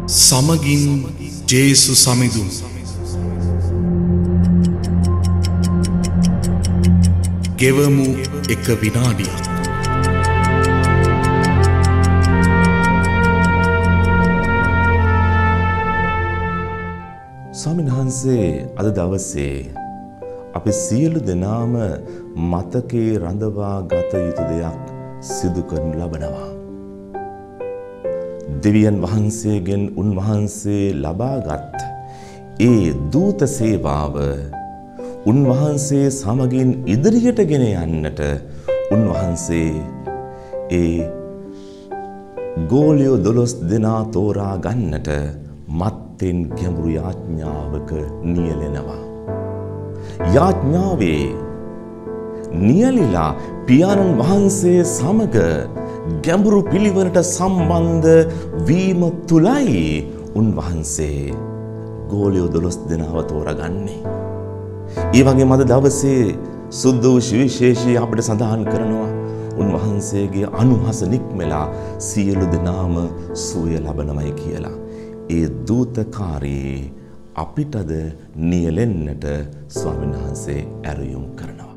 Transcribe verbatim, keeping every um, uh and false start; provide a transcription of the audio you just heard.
සමගින් ජේසු සමිඳුන් ගෙවමු එක විනාඩියක්. ස්වාමීන් වහන්සේ අද දවසේ අපි සියලු දෙනාම මතකේ රඳවා ගත යුතු දෙයක් සිදු කරනු ලබනවා. දෙවියන් වහන්සේගෙන් උන්වහන්සේ ලබාගත් ඒ දූත සේවාව උන්වහන්සේ සමගින් ඉදිරියට ගෙන යන්නට උන්වහන්සේ ඒ ගෝලියෝ දොළොස් දෙනා තෝරා ගන්නට මත්තෙන් ගැඹුරු යාඥාවක නියැලෙනවා. යාඥාවේ නියැලිලා පියාණන් වහන්සේ සමග ගැඹුරු පිළිවෙලට සම්බන්ධ වීම තුලයි උන්වහන්සේ ගෝලියෝ දොළොස් දෙනාව තෝරාගන්නේ. ඒ වගේම අද දවසේ සුද්ධ වූ සුවිශේෂී අපිට සඳහන් කරනවා උන්වහන්සේගේ අනුහස නික්මලා සියලු දෙනාම සුවය ලබනමයි කියලා. ඒ දූතකාරී අපිටද නියැලෙන්නට ස්වාමීන් වහන්සේ ඇරයුම් කරනවා.